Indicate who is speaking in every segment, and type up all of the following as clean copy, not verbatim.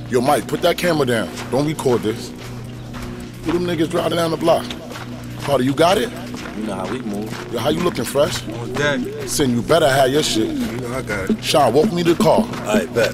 Speaker 1: Yo, Mike, put that camera down. Don't record this. Who them niggas driving down the block? Carter, you got it?
Speaker 2: You know how we move.
Speaker 1: Yo, how you looking, fresh?
Speaker 2: On deck.
Speaker 1: Sin, you better have your shit.
Speaker 2: You know I got it.
Speaker 1: Sean, walk me to the car.
Speaker 2: Alright, bet.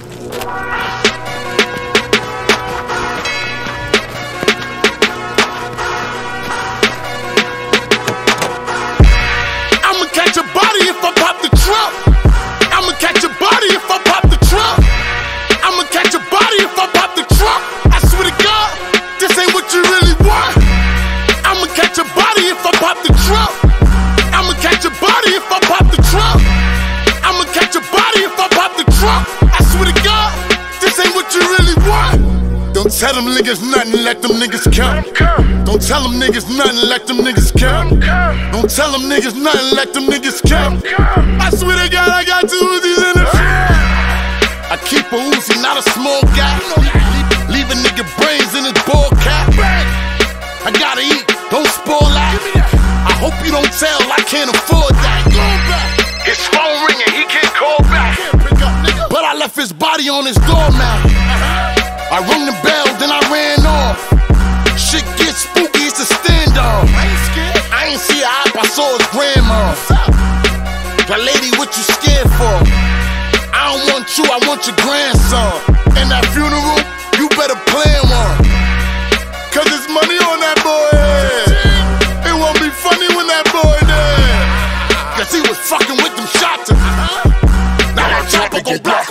Speaker 1: I'ma catch a body if I pop the trunk. I'ma catch a body if I pop the trunk. I'ma catch a body if I pop the trunk. I swear to God, this ain't what you really want. I'ma catch a body if I pop the trunk. I'ma catch a body if I pop the trunk. I'ma catch a body if I pop the trunk. I swear to God, this ain't what you really want. Don't tell them niggas nothing, let them niggas come. Don't tell them niggas nothing, let them niggas come. Don't tell them niggas nothing, let them niggas come. I swear to God, I got two Uzis in the field. I keep a Uzi, not a small guy. Leave a nigga brains in his ball cap. I gotta eat, don't spoil that. I hope you don't tell, I can't afford that. His phone ringing, he can't call back. But I left his body on his doormat. I rung the bell, then I ran off. Shit gets spooky, it's a standoff. I ain't see a op, I saw his grandma. That lady, what you scared for? I don't want you, I want your grandson. And that funeral, you better plan one. Cause there's money on that boy head. It won't be funny when that boy dead. Cause he was fucking with them shots. Now that chopper go block.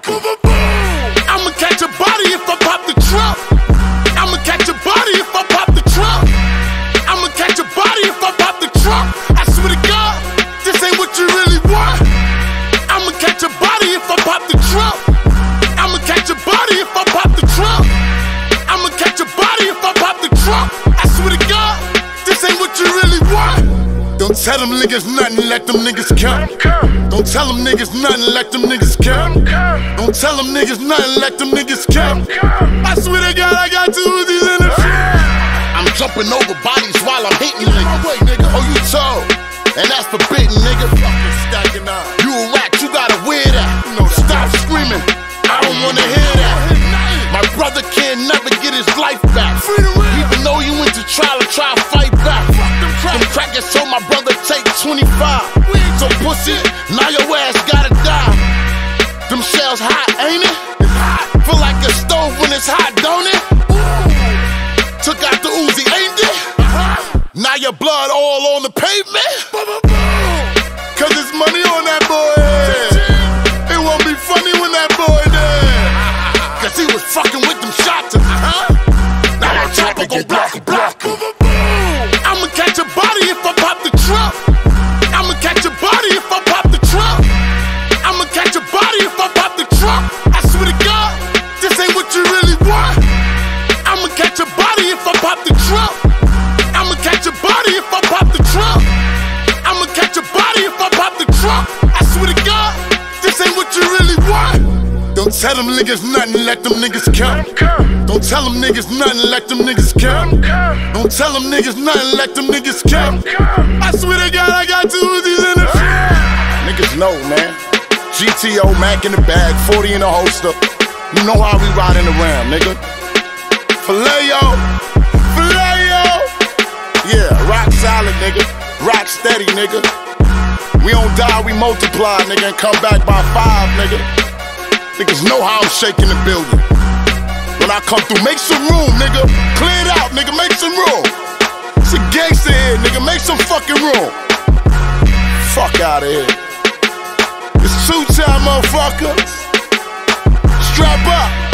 Speaker 1: I'ma catch a body if I pop the trunk. I'ma catch a body if I pop the trunk. I'ma catch a body if I pop the trunk. I swear to God, this ain't what you really want. I'ma catch a body if I pop the trunk. I'ma catch a body if I pop the trunk. I'ma catch a body if I pop the trunk. I swear to God, this ain't what you really want. Don't tell them niggas nothing, let them niggas come. Don't tell them niggas nothing, let them niggas come. Don't tell them niggas nothing, let them niggas come. I swear to God, I got two Uzis in the field. I'm jumping over bodies while I'm hitting niggas. Oh, you told, and that's forbidden, nigga. You a rat, you gotta wear that. Stop screaming, I don't wanna hear that. My brother can't never get his life back. Even though you went to trial and try to fight back. Them crackers told my brother take 25. So pussy, now your ass gotta die. Them shells hot, ain't it? Feel like a stove when it's hot, don't it? Took out the Uzi, ain't it? Now your blood all on the pavement. Cause there's money on that boy head. It won't be funny when that boy dead. Cause he was fucking with them shots. Now that chopper go block. I'ma catch a body if I pop the trunk. I'ma catch a body if I pop the trunk. I'ma catch a body if I pop the trunk. I swear to God, this ain't what you really want. I'ma catch a body if I pop the trunk. I'ma catch a body if I pop the trunk. I'ma catch a body if I pop the trunk. I swear to God, this ain't what you really want. Don't tell them niggas nothing, let them niggas come. Don't tell them niggas nothing, let them niggas come. Don't tell them niggas nothing, let them niggas come. I swear to God, I got two Uzis in the field. Niggas know, man. GTO, Mac in the bag, 40 in the holster. You know how we riding around, nigga. Filet-o. Yeah, rock solid, nigga. Rock steady, nigga. We don't die, we multiply, nigga, and come back by 5, nigga. Niggas know how I'm shaking the building. When I come through, make some room, nigga. Clear it out, nigga, make some room. It's a gangster here, nigga, make some fucking room. Fuck out of here. It's 2-time, motherfucker. Strap up.